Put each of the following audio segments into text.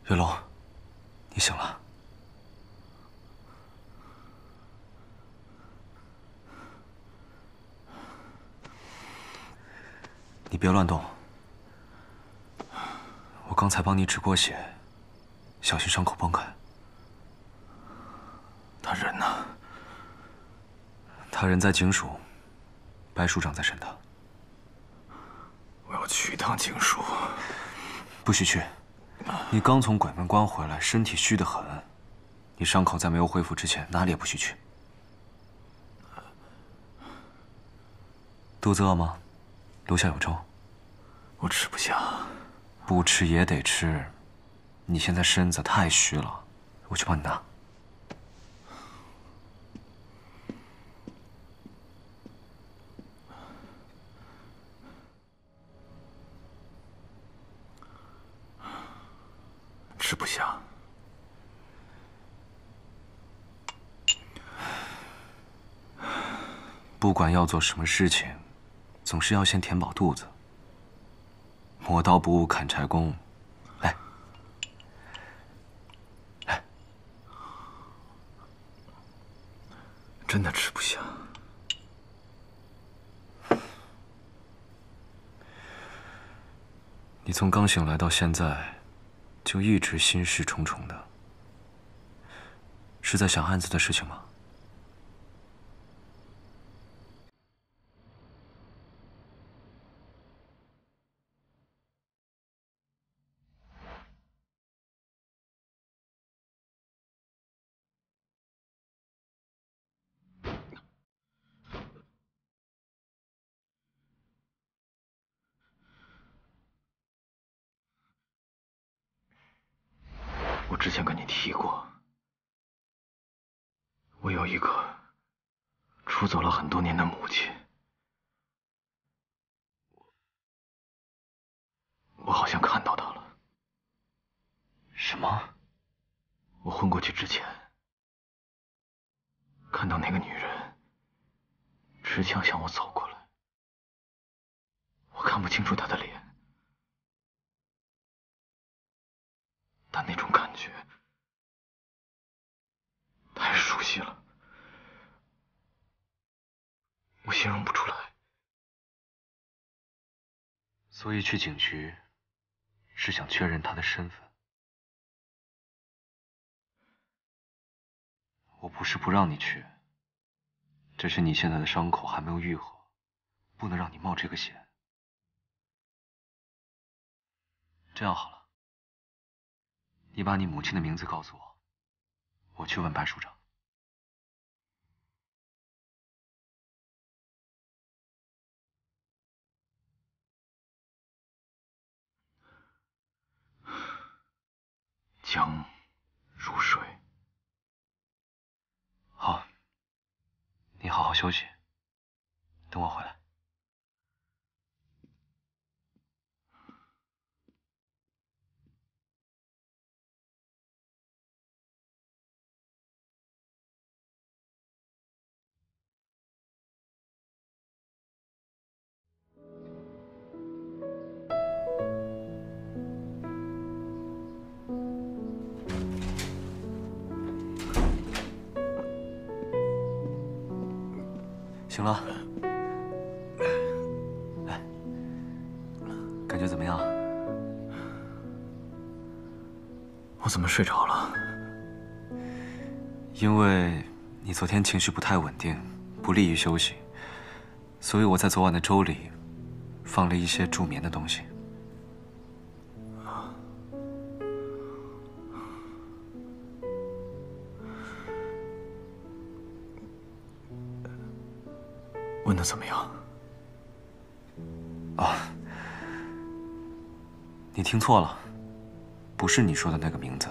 月龙，你醒了。你别乱动。我刚才帮你止过血，小心伤口崩开。 他人呢？ 他人在警署，白署长在审他。 我要去一趟警署。 不许去！你刚从鬼门关回来，身体虚得很。你伤口在没有恢复之前，哪里也不许去。肚子饿吗？楼下有粥。 我吃不下。 不吃也得吃。你现在身子太虚了，我去帮你拿。 吃不下。 不管要做什么事情，总是要先填饱肚子。磨刀不误砍柴工，来，来。 真的吃不下。 你从刚醒来到现在，就一直心事重重的，是在想案子的事情吗？ 我之前跟你提过，我有一个出走了很多年的母亲，我好像看到她了。 什么？ 我昏过去之前，看到那个女人持枪向我走过来，我看不清楚她的脸，但那种感觉太熟悉了，我形容不出来。 所以去警局，是想确认他的身份。我不是不让你去，只是你现在的伤口还没有愈合，不能让你冒这个险。这样好了，你把你母亲的名字告诉我，我去问白署长。 江如水。 好，你好好休息，等我回来。醒了，来，感觉怎么样？ 我怎么睡着了？ 因为你昨天情绪不太稳定，不利于休息，所以我在昨晚的粥里放了一些助眠的东西。 问的怎么样？ 啊，你听错了，不是你说的那个名字。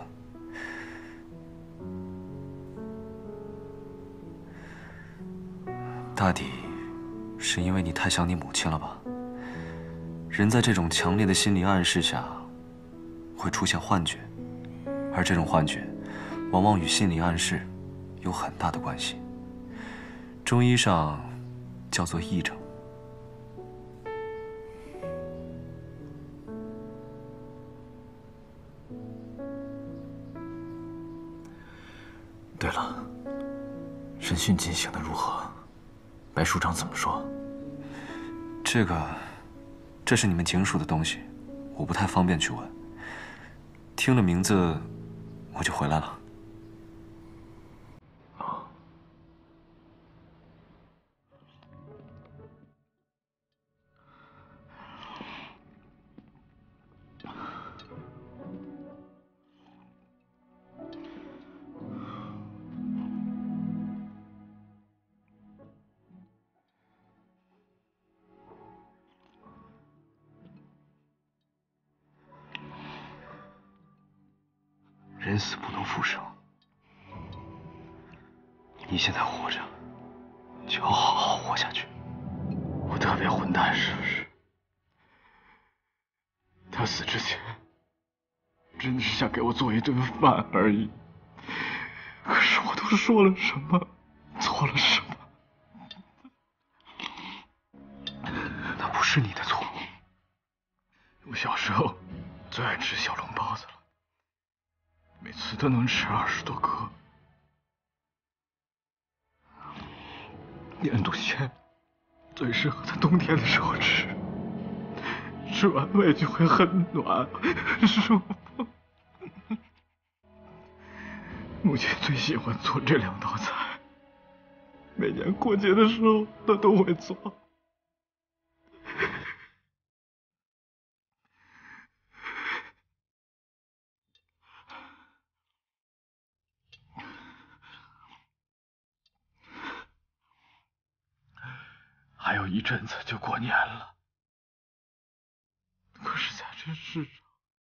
大抵是因为你太想你母亲了吧？人在这种强烈的心理暗示下，会出现幻觉，而这种幻觉，往往与心理暗示有很大的关系。中医上叫做癔症。 对了，审讯进行的如何？白署长怎么说？ 这是你们警署的东西，我不太方便去问。听了名字，我就回来了。人死不能复生，你现在活着，就要好好活下去。 我特别混蛋是不是？他死之前，真的是想给我做一顿饭而已。可是我都说了什么，做了什么？ 那不是你的错。 我小时候最爱吃小笼包子了。每次都能吃20多颗，粘肚馅最适合在冬天的时候吃，吃完胃就会很暖很舒服。母亲最喜欢做这2道菜，每年过节的时候她都会做。还有一阵子就过年了，可是在这世上，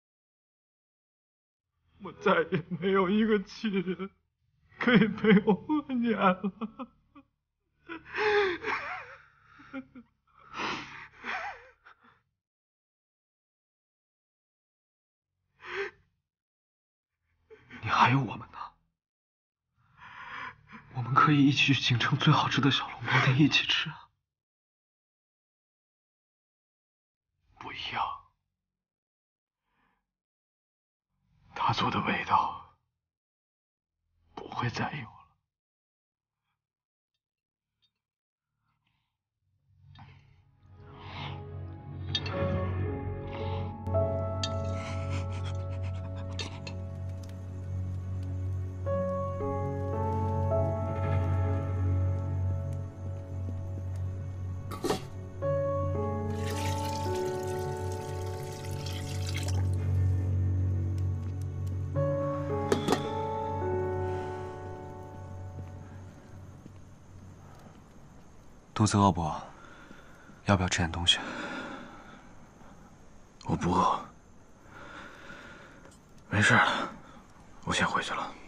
我再也没有一个亲人可以陪我过年了。 你还有我们呢，我们可以一起去京城最好吃的小笼包店一起吃啊。 不一样，他做的味道不会再有了。 肚子饿不饿？要不要吃点东西？ 我不饿，没事了，我先回去了。